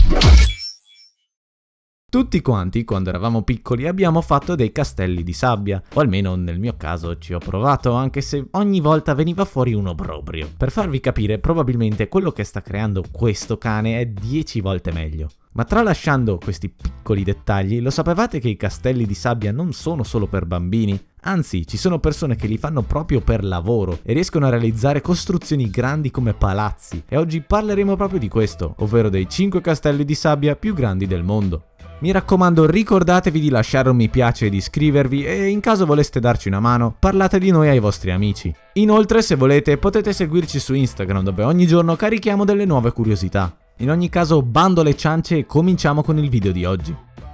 Tutti quanti, quando eravamo piccoli, abbiamo fatto dei castelli di sabbia, o almeno nel mio caso ci ho provato, anche se ogni volta veniva fuori uno proprio. Per farvi capire, probabilmente quello che sta creando questo cane è 10 volte meglio. Ma tralasciando questi piccoli dettagli, lo sapevate che i castelli di sabbia non sono solo per bambini? Anzi, ci sono persone che li fanno proprio per lavoro e riescono a realizzare costruzioni grandi come palazzi. E oggi parleremo proprio di questo, ovvero dei 5 castelli di sabbia più grandi del mondo. Mi raccomando, ricordatevi di lasciare un mi piace e di iscrivervi e in caso voleste darci una mano, parlate di noi ai vostri amici. Inoltre, se volete, potete seguirci su Instagram dove ogni giorno carichiamo delle nuove curiosità. In ogni caso, bando alle ciance e cominciamo con il video di oggi.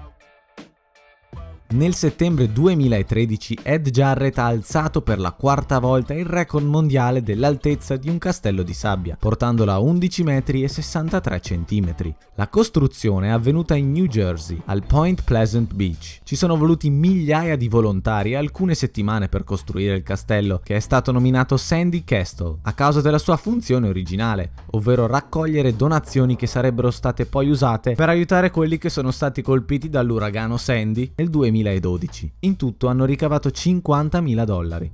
Nel settembre 2013 Ed Jarrett ha alzato per la quarta volta il record mondiale dell'altezza di un castello di sabbia, portandolo a 11 metri e 63 centimetri. La costruzione è avvenuta in New Jersey, al Point Pleasant Beach. Ci sono voluti migliaia di volontari e alcune settimane per costruire il castello, che è stato nominato Sandy Castle, a causa della sua funzione originale, ovvero raccogliere donazioni che sarebbero state poi usate per aiutare quelli che sono stati colpiti dall'uragano Sandy nel 2012. In tutto hanno ricavato $50.000.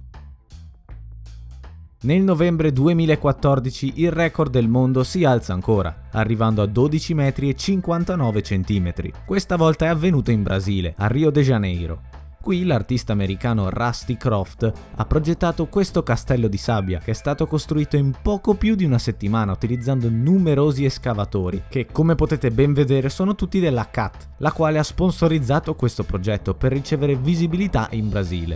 Nel novembre 2014 il record del mondo si alza ancora, arrivando a 12 metri e 59 centimetri. Questa volta è avvenuto in Brasile, a Rio de Janeiro. Qui l'artista americano Rusty Croft ha progettato questo castello di sabbia che è stato costruito in poco più di una settimana utilizzando numerosi escavatori che, come potete ben vedere, sono tutti della CAT, la quale ha sponsorizzato questo progetto per ricevere visibilità in Brasile.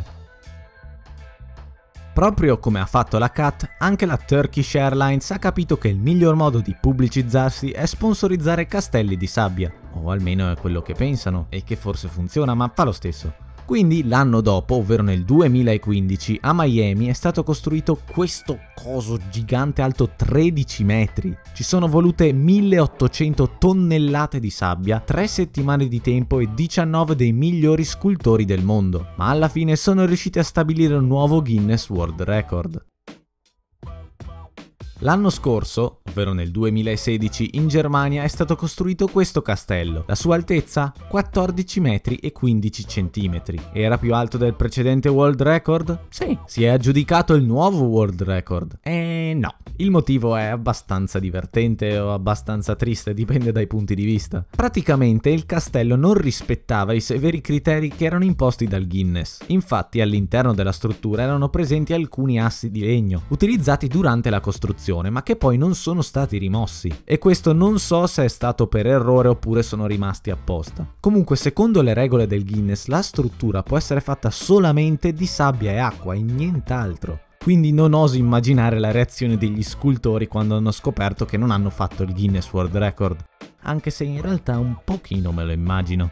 Proprio come ha fatto la CAT, anche la Turkish Airlines ha capito che il miglior modo di pubblicizzarsi è sponsorizzare castelli di sabbia, o almeno è quello che pensano, e che forse funziona, ma fa lo stesso. Quindi l'anno dopo, ovvero nel 2015, a Miami è stato costruito questo coso gigante alto 13 metri. Ci sono volute 1800 tonnellate di sabbia, 3 settimane di tempo e 19 dei migliori scultori del mondo, ma alla fine sono riusciti a stabilire un nuovo Guinness World Record. L'anno scorso, ovvero nel 2016, in Germania è stato costruito questo castello. La sua altezza? 14 metri e 15 centimetri. Era più alto del precedente world record? Sì, si è aggiudicato il nuovo world record. No. Il motivo è abbastanza divertente o abbastanza triste, dipende dai punti di vista. Praticamente il castello non rispettava i severi criteri che erano imposti dal Guinness. Infatti all'interno della struttura erano presenti alcuni assi di legno, utilizzati durante la costruzione, ma che poi non sono stati rimossi. E questo non so se è stato per errore oppure sono rimasti apposta. Comunque, secondo le regole del Guinness, la struttura può essere fatta solamente di sabbia e acqua e nient'altro. Quindi non oso immaginare la reazione degli scultori quando hanno scoperto che non hanno fatto il Guinness World Record. Anche se in realtà un pochino me lo immagino.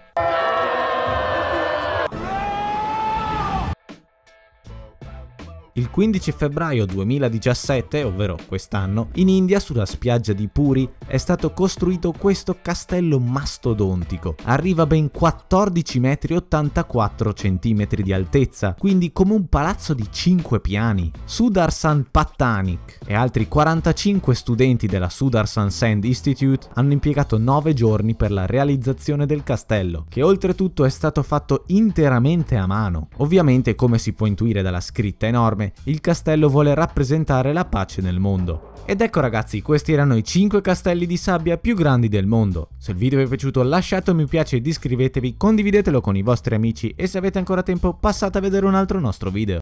Il 15 febbraio 2017, ovvero quest'anno, in India, sulla spiaggia di Puri, è stato costruito questo castello mastodontico. Arriva ben 14 metri e 84 centimetri di altezza, quindi come un palazzo di 5 piani. Sudarshan Pattanik e altri 45 studenti della Sudarshan Sand Institute hanno impiegato 9 giorni per la realizzazione del castello, che oltretutto è stato fatto interamente a mano. Ovviamente, come si può intuire dalla scritta enorme, il castello vuole rappresentare la pace nel mondo. Ed ecco ragazzi, questi erano i 5 castelli di sabbia più grandi del mondo. Se il video vi è piaciuto lasciate un mi piace ed iscrivetevi, condividetelo con i vostri amici e se avete ancora tempo passate a vedere un altro nostro video.